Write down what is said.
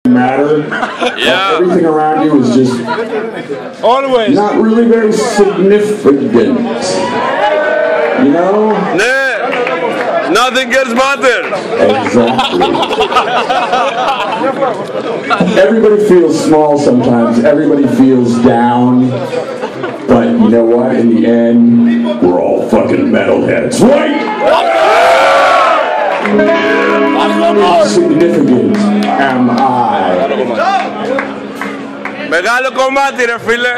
matter. Yeah. Everything around you is just Always. not really very significant. You know? Nothing gets matter. Exactly. Everybody feels small sometimes. Everybody feels down. But you know what? In the end, we're all fucking metalheads, right? Insignificant am I. Μεγάλο κομμάτι ρε φίλε.